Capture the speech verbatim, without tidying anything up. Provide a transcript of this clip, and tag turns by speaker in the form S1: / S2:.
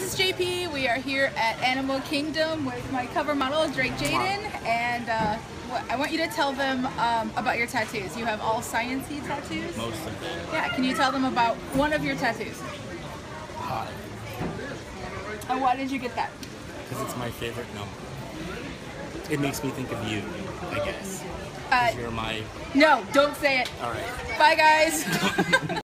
S1: is J P. We are here at Animal Kingdom with my cover model, Drake Jaden, and uh, I want you to tell them um, about your tattoos. You have all science-y tattoos?
S2: Most of them.
S1: Yeah, can you tell them about one of your tattoos?
S2: Hot.
S1: And why did you get that?
S2: Because it's my favorite number. It makes me think of you, I guess.
S1: Uh,
S2: You're my...
S1: No, don't say it.
S2: All right.
S1: Bye, guys.